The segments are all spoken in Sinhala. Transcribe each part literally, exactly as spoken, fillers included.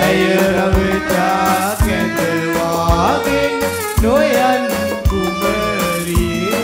ඇය රවටා කැඳවාගෙන නොයන් කුමරියේ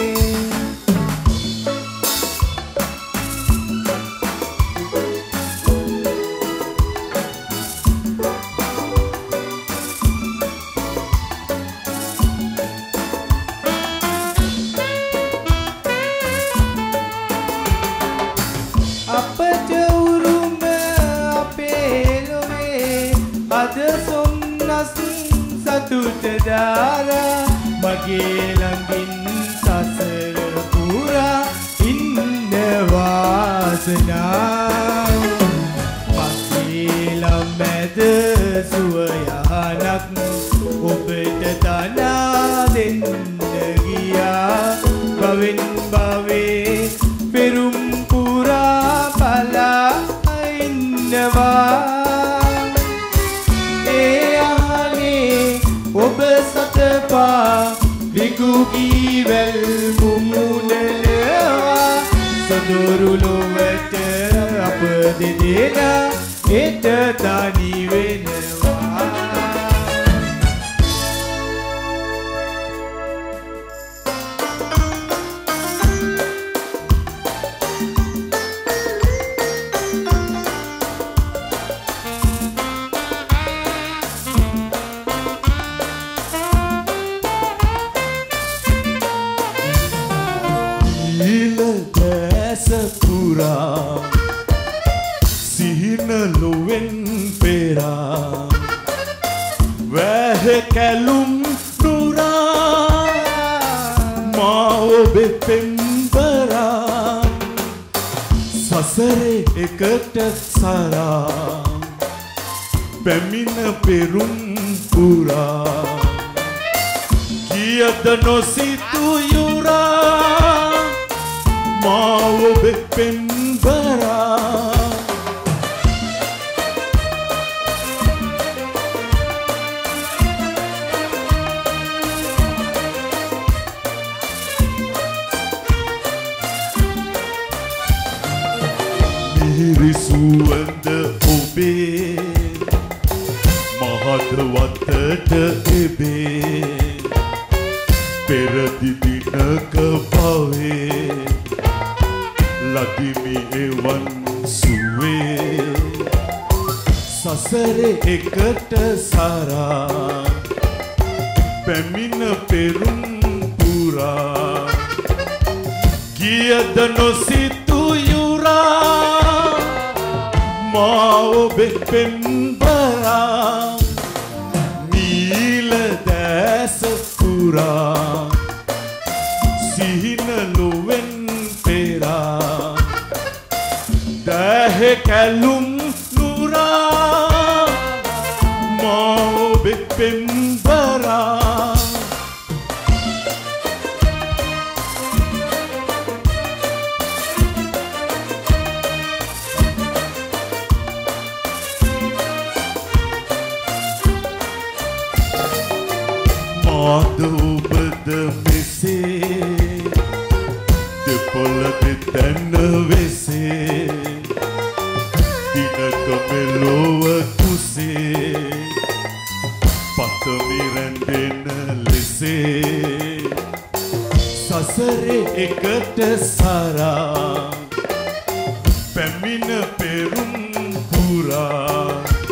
අපට උරුම අපේ ලොවේ අද සොම්නස් සතුට දාරා මගේ ළඟින් සසර පුරා ඉන්න වාසනාව මගේ ළමැද සුවයහනක් ඔබට තනා දෙන්න ගියා භවෙන් භවේ පෙරුම් පුරා පලා ඉන්නවා ඒ අහනේ ඔබ සතපා විකුගීවැල් මුමුණනවා සොඳුරු ලොවට අප දෙදෙනා එත තනි වෙනවා සිහින ලොවෙන් පෙරා වැහ කැලුම් නුරා මා ඔබේ පෙම්බරා සසරේ එකට සරා පැමිණ පෙරුම් පුරා කියද නොසිතු යුරා මා ඔබේ පෙම්බරා මිහිරි සුවඳ ඔබේ මහදවතට එබේ පෙරදි දිනක භවේ ලදිමි එවන් සුවේ සසරේ එකට සරා පැමිණ පෙරුම් පුරා කියද නොසිතු යුරා මා ඔබේ පෙම්බරා නීල දැස පුරා සිහින ලොවෙන් පෙරා දැහ කැලුම් නුරා මා ඔබේ පෙම්බරා මාද ඔබද මෙසේ දෙපොළ දෙතැන වෙසේ දිනක මෙලොව කුසේ පතමි රැඳෙන ලෙසේ සසරේ එකට සරා පැමිණ පෙරුම් පුරා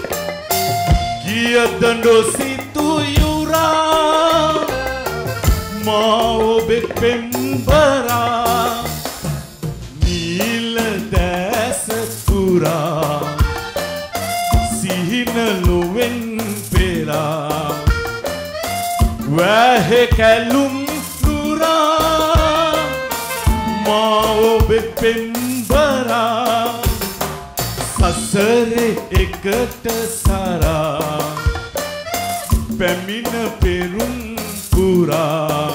කියද නොසිතු යුරා මා ඔබේ පෙම්බරා නීල දැස පුරා සිහින ලොවෙන් පෙරා වැහ කැලුම් නුරා මා ඔබේ පෙම්බරා සසරේ එකට සරා පැමිණ පෙරුම් පුරා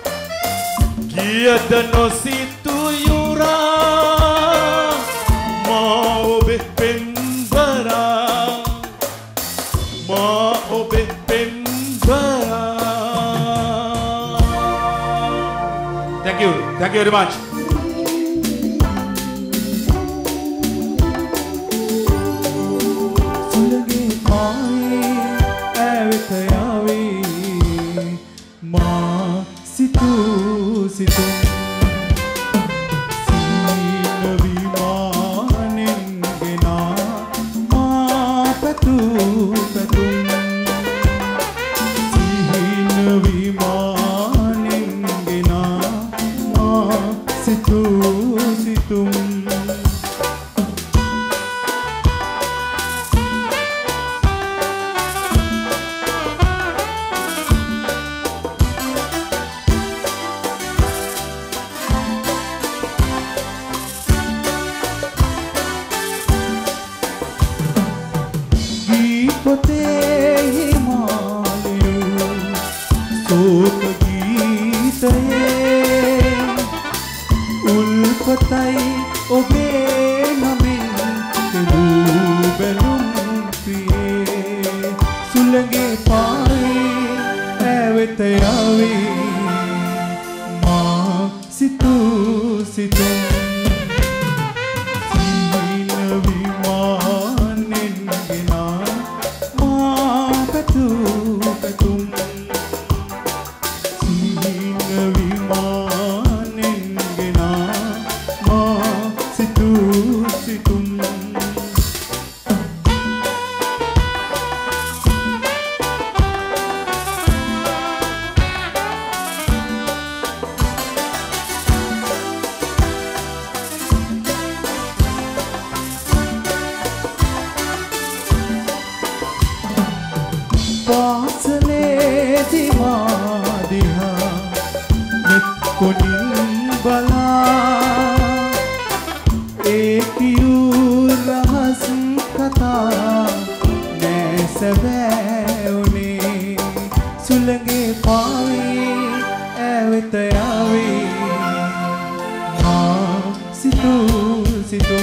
කියද නොසිතු යුරා මා ඔබේ පෙම්බරා මා ඔබේ පෙම්බරා. Thank you. Thank you very much. Fulagi පැතුම් සිහින විමානෙන් ගෙනා මා සිතූ සිතුම් පොතේ හිමාලයෝ සෝක ගීතයේ උල්පතයි ඔබේ නමින් කෙලූ බැලුම් ප්‍රියේ සුළඟේ පාරේ ඇවෙත යාවී මා සිතූ සිතුම් පාසලේදී මා දිහා නෙත් කොණින් බලා ඒ කියූ රහස් කතා නෑ සැබෑ උනේ සුළඟේ පාවේ ඇවෙත යාවේ මා සිතූ සිතුම්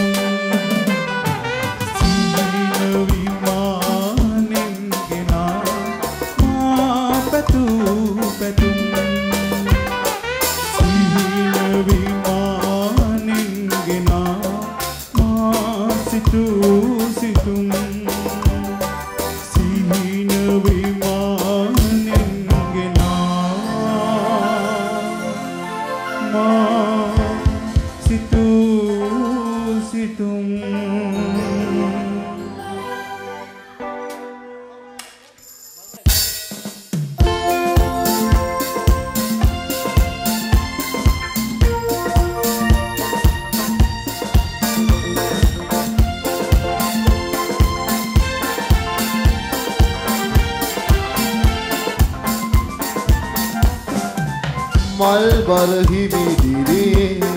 मल बरही दिरे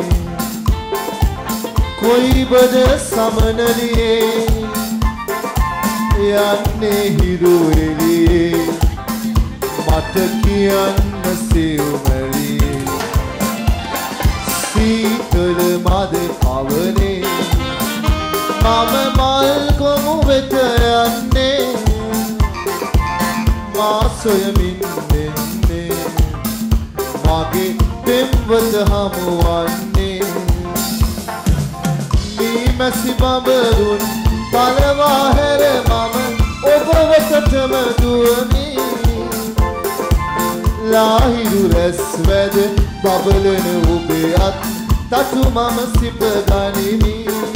कोई बद समनलिए याने हिरो एलिए मत कियन्न सेवमलिए शीतल मद पावने मम मल को वेत याने मा सोयमिन मागे पिंवत हमुवन्ने मी मसी बबरुन पलवा हेर मम ඔබවතටම දුවමි ලාහිරු රැස්වැද බබලන ඔබේ අත් තටු මම සිප ගනිමි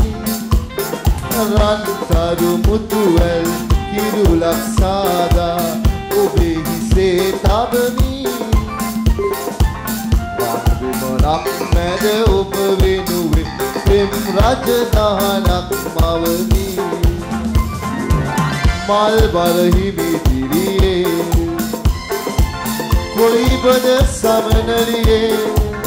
රන්තරු මුතුවැල් කිරුලක් සාදා ඔබේ හිසේ තබමි මනක් මැද ඔබ වෙනුවෙන් පෙම් රජ දහනක් මවමි මල් බරහිමි දිරියේ කොයිබද සමනලියේ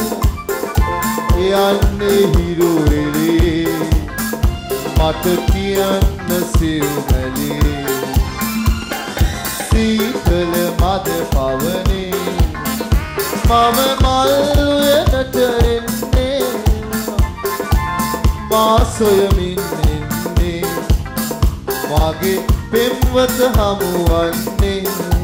යන්නේ හිරු එළියේ මට කියන්න සිව්මැලියේ සීතල මද පවනේ මම මල් උයනට එන්නේ මා සොයමින් එන්නේ මගේ පෙම්වත හමුවන්නේ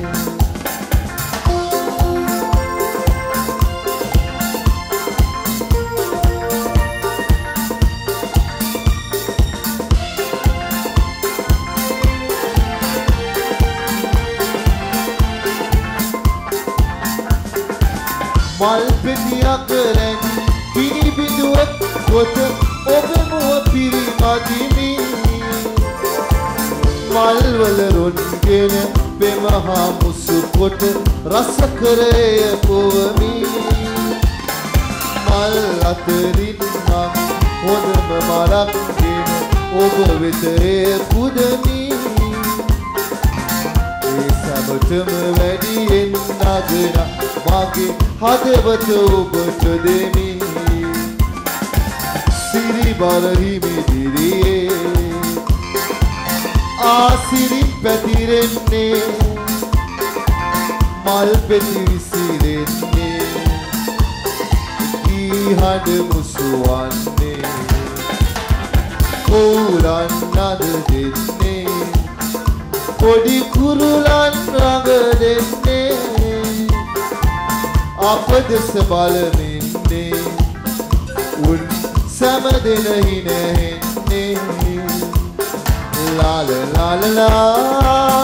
මල් පෙතියක් රැන් පිණි බිඳුවක් කොට ඔබ මුව පිරිමදිමි මල්වල රොන්ගෙන පෙම හා මුසු කොට රස කරය පොවමි මල් අතරින් මං හොඳම මලක්ගෙන ඔබ වෙත එය පුදමි ඒ සැමටම වැඩියෙන් නගන මගේ හදවත ඔබට දෙමි සිරි බල හිමිදිරියේ ආසිරි පැතිරෙන්නේ මල් පෙති විසිරෙන්නේ කී හඬ මුසුවන්නේ කෝරන් නද දෙන්නේ පොඩි කුරුලන් රඟ දෙන්නේ අප දෙස බලමින්නේ උන් සැම දෙන හිනෙන්නේ La la la la la